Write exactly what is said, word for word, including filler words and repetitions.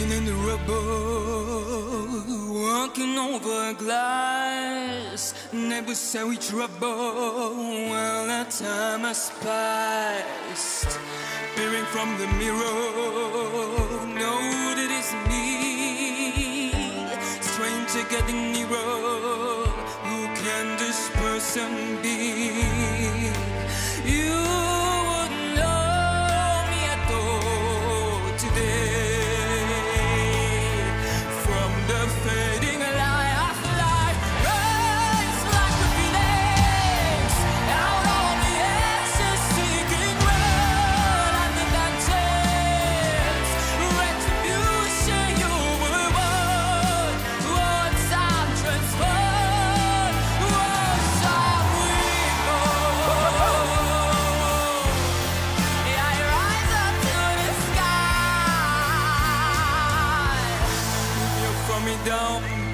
Walking in the rubble, walking over glass, never say we trouble. Well, that time has passed. Peering from the mirror, know that it's me. Stranger getting nearer. Who can this person be? You wouldn't know me at all today. From the fading light of life, rise like a phoenix out of the ashes, seeking blood and the vengeance, retribution. You were born, one time transformed, one time reborn. Yeah, I rise up to the sky. You throw me down.